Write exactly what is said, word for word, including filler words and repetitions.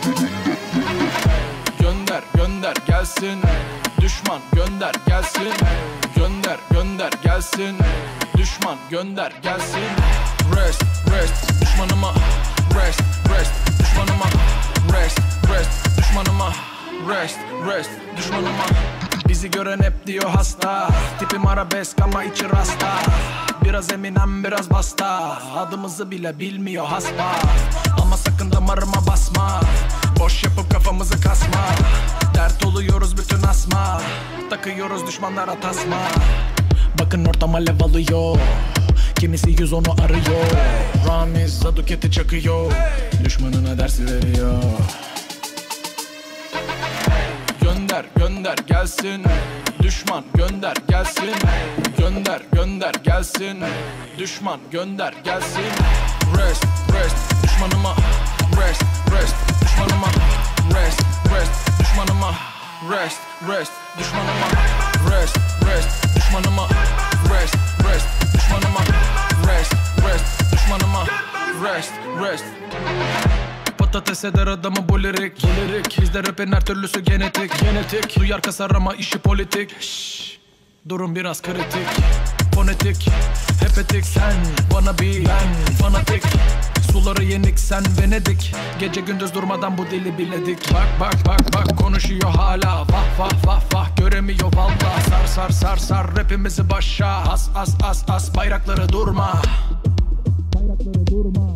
Gönder gönder gelsin, düşman gönder gelsin. Gönder gönder gelsin, düşman gönder gelsin. Rest rest düşmanıma, rest rest düşmanıma, rest rest düşmanıma, rest rest düşmanıma. Bizi gören hep diyor hasta, tipim arabesk ama içi rasta. Biraz Eminem biraz basta, adımızı bile bilmiyor hasba. Ama sakın damarıma basma, boş yapıp kafamızı kasma. Dert oluyoruz bütün asma, takıyoruz düşmanlara tasma. Bakın ortam alev alıyor, kimisi yüz onu arıyor. Ramiz Zaduket'i çakıyor, düşmanına dersi veriyor. Gönder gönder gelsin, düşman gönder gelsin. Gönder gönder gelsin, düşman gönder gelsin. Rest rest düşmanıma, rest rest düşmanıma, rest rest düşmanıma, rest rest düşmanıma, rest rest düşmanıma, rest rest düşmanıma, rest rest düşmanıma, rest rest. Patates eder adamı bu lirik, lirik. Bizde rapin her türlüsü genetik, genetik. Duyar kasar ama işi politik. Şşş, durum biraz kritik. Fonetik, hepetik. Sen bana bir, ben fanatik. Suları yenik sen Venedik. Gece gündüz durmadan bu dili biledik. Bak bak bak bak konuşuyor hala. Vah vah vah vah göremiyor valla. Sar sar sar sar rapimizi başa. As as as as bayrakları durma. Bayrakları durma.